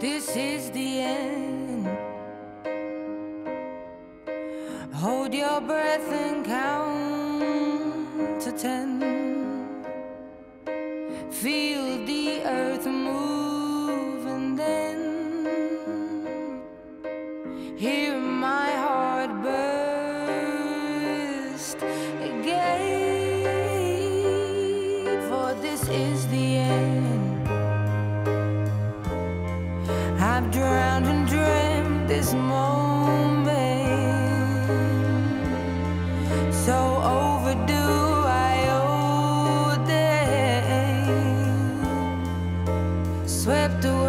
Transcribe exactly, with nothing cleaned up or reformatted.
This is the end. Hold your breath and count to ten. Feel the earth move and then hear my heart burst again. For this is the end. I've drowned and dreamt this moment, so overdue I owe them. Swept away